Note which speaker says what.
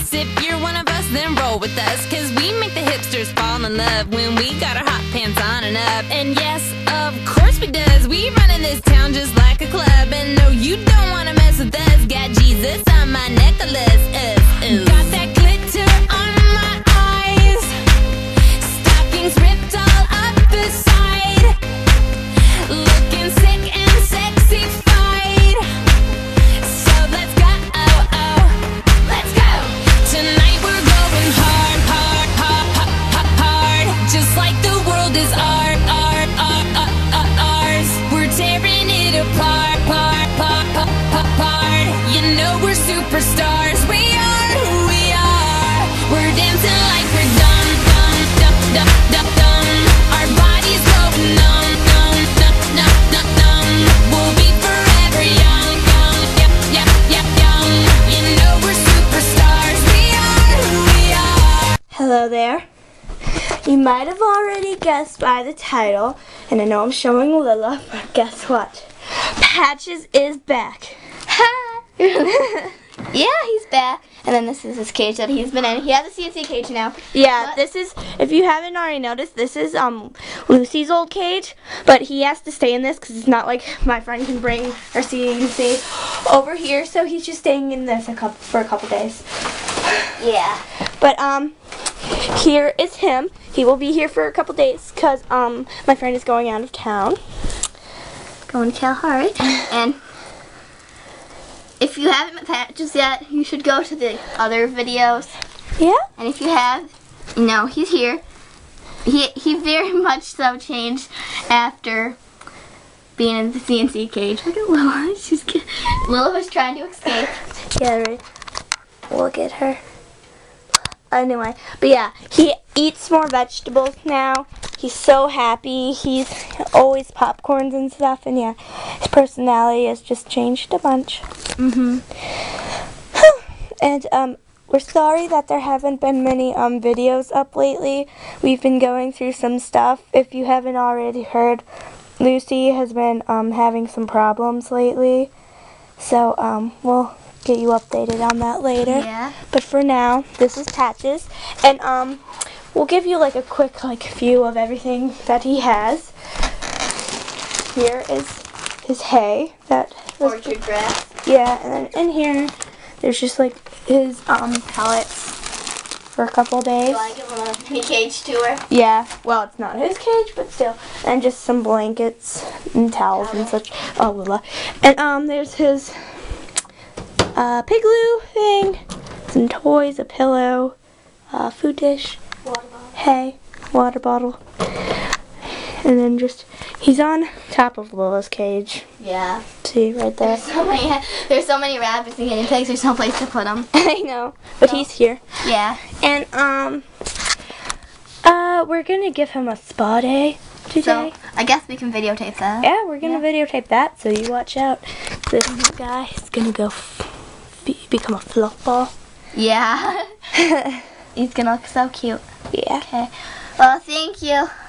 Speaker 1: us. If you're one of us, then roll with us, 'cause we make the hipsters fall in love when we got our hot pants on and up. And yes, of course we does. We run in this town just like a club. And no, you don't wanna mess with us. Got Jesus on my necklace. Got that glitter on my eyes. Stockings ripped all up the side. Looking sick and sexified. So let's go, let's go. Tonight we're going hard, hard, hard, hard, hard. Just like the world is ours. We're tearing it apart, You know we're superstars. We are who we are. We're dancing like we're dumb, dumb, dumb, dumb, dumb, dumb. Our bodies go numb, numb, numb, numb, numb, numb. We'll be forever young, young, yep, yep, yep, young. You know we're superstars. We are who we are.
Speaker 2: Hello there. You might have already guessed by the title, and I know I'm showing Lila, but guess what? Patches is back.
Speaker 3: Yeah, he's back. And then this is his cage that he's been in. He has a CNC cage now.
Speaker 2: Yeah,
Speaker 3: But
Speaker 2: this is, if you haven't already noticed, this is Lucy's old cage, but he has to stay in this because it's not like my friend can bring her CNC over here, so he's just staying in this for a couple days.
Speaker 3: Yeah.
Speaker 2: But here is him. He will be here for a couple days because my friend is going out of town.
Speaker 3: Going to Kalahari. And if you haven't met Patches yet, you should go to the other videos.
Speaker 2: Yeah?
Speaker 3: And if you have, you know, he's here. He very much so changed after being in the CNC cage. Look at Lila. Lila was trying to escape.
Speaker 2: Yeah, right. Look at her. Anyway, but yeah, he eats more vegetables now. He's so happy. He's always popcorns and stuff, and yeah, his personality has just changed a bunch. And we're sorry that there haven't been many videos up lately. We've been going through some stuff. If you haven't already heard, Lucy has been having some problems lately, so we'll get you updated on that later.
Speaker 3: Yeah.
Speaker 2: But for now, this is Patches, and we'll give you like a quick view of everything that he has. Here is his hay that was
Speaker 3: Orchard grass.
Speaker 2: yeah, and then in here there's just like his pellets for a couple days.
Speaker 3: You want to give him a mini cage tour?
Speaker 2: Yeah, well, it's not his cage, but still. And just some blankets and towels and such. Oh, Lila. And there's his Pigloo thing, some toys, a pillow, food dish,
Speaker 3: Water bottle.
Speaker 2: hay, water bottle, and then just he's on top of Lila's cage.
Speaker 3: Yeah.
Speaker 2: See right there.
Speaker 3: There's so many rabbits and guinea pigs. There's no place to put them.
Speaker 2: I know, but he's here.
Speaker 3: Yeah.
Speaker 2: And we're gonna give him a spa day today.
Speaker 3: So I guess we can videotape that.
Speaker 2: Yeah, we're gonna videotape that, so you watch out. This guy is gonna go become a fluff ball.
Speaker 3: Yeah. He's gonna look so cute.
Speaker 2: Yeah.
Speaker 3: Okay. Well, thank you.